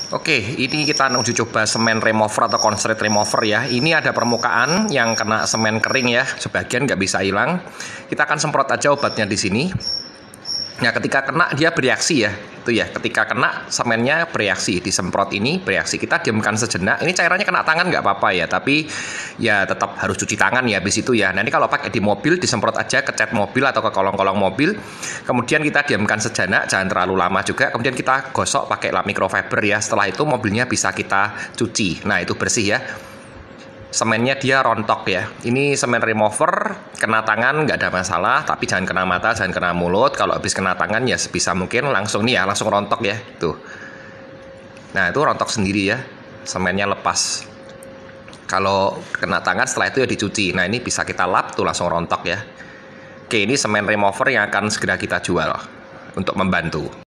Oke, ini kita uji coba semen remover atau concrete remover ya. Ini ada permukaan yang kena semen kering ya, sebagian nggak bisa hilang. Kita akan semprot aja obatnya di sini. Nah, ketika kena dia bereaksi ya, itu ya. Ketika kena semennya bereaksi, disemprot ini bereaksi. Kita diamkan sejenak. Ini cairannya kena tangan nggak apa-apa ya, tapi ya tetap harus cuci tangan ya habis itu ya. Nah, ini kalau pakai di mobil disemprot aja ke cat mobil atau ke kolong-kolong mobil. Kemudian kita diamkan sejenak, jangan terlalu lama juga. Kemudian kita gosok pakai lap microfiber ya. Setelah itu mobilnya bisa kita cuci. Nah, itu bersih ya. Semennya dia rontok ya. Ini semen remover, kena tangan nggak ada masalah, tapi jangan kena mata, jangan kena mulut. Kalau habis kena tangan ya sebisa mungkin langsung nih ya, langsung rontok ya. Tuh. Nah, itu rontok sendiri ya. Semennya lepas. Kalau kena tangan setelah itu ya dicuci. Nah, ini bisa kita lap tuh langsung rontok ya. Oke, ini semen remover yang akan segera kita jual untuk membantu.